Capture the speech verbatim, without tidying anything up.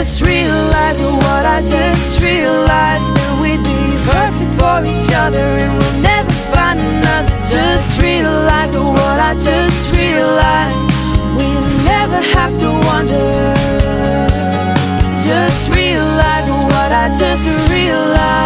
just realized what I just realized, that we'd be perfect for each other and we'll never find another. Just realized what I just realized, we never have to wonder. Just realized what I just realized.